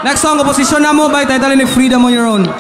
Next song, composition na mo by title ni Freedom on Your Own.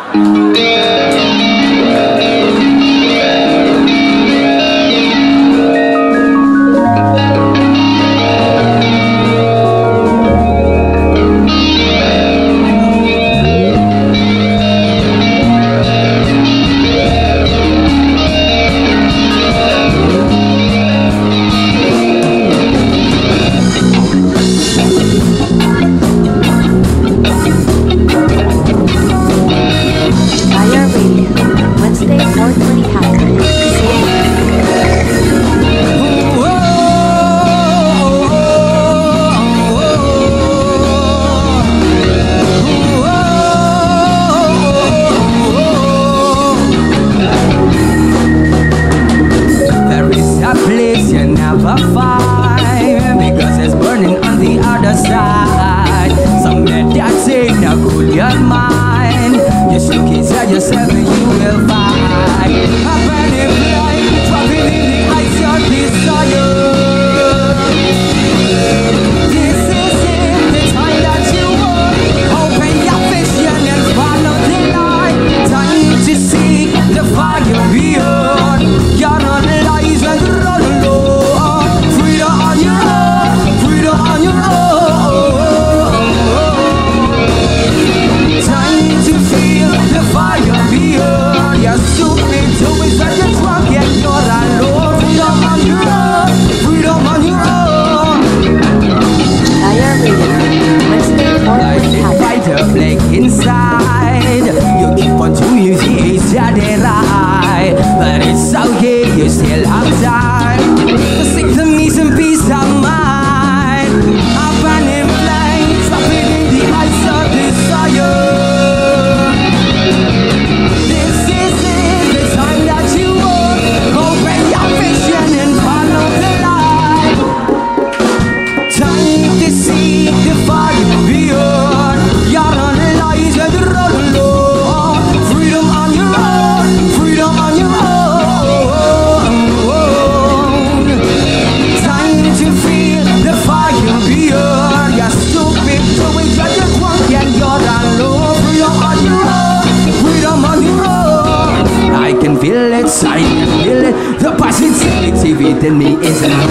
In me is an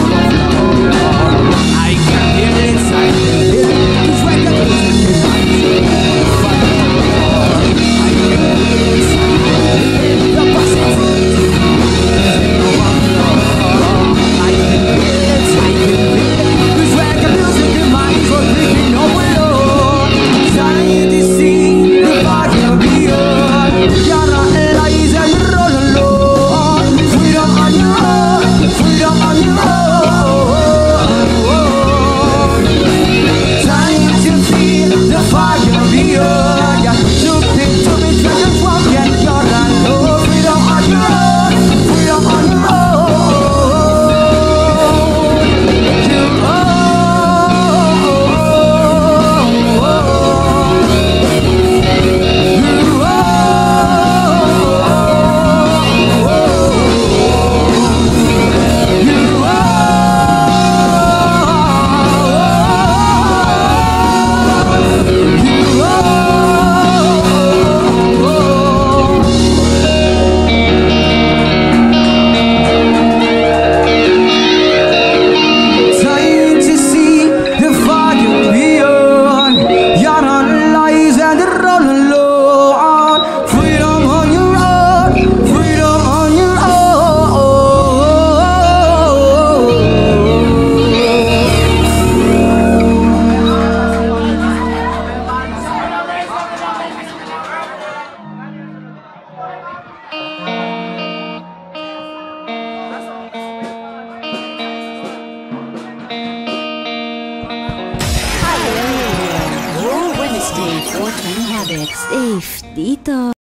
I can feel it inside me. It's like a music in my I can feel it inside me. The positivity I can feel it, I can feel it. It's like a music in my for breathing overload. Trying to see the fire beyond. You're not lies and roll alone. Freedom on your own. Freedom on your own. Time to feel the fire beyond. Yeah, to be just walk and you're alone. Freedom on your own. Freedom on your own. Your Wednesday, 420 Habits. Dito.